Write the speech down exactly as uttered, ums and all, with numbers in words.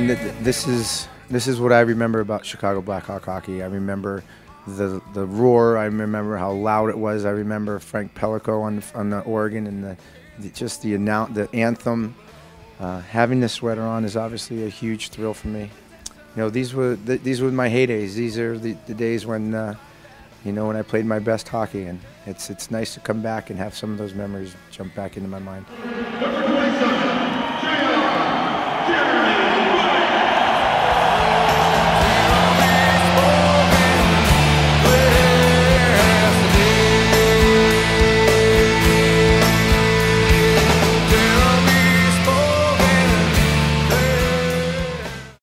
mean, this is this is what I remember about Chicago Blackhawk hockey. I remember the the roar. I remember how loud it was. I remember Frank Pellico on the, on the organ and the, the just the announce the anthem. Uh, having the sweater on is obviously a huge thrill for me. You know, these were the, these were my heydays. These are the, the days when uh, you know, when I played my best hockey, and it's it's nice to come back and have some of those memories jump back into my mind.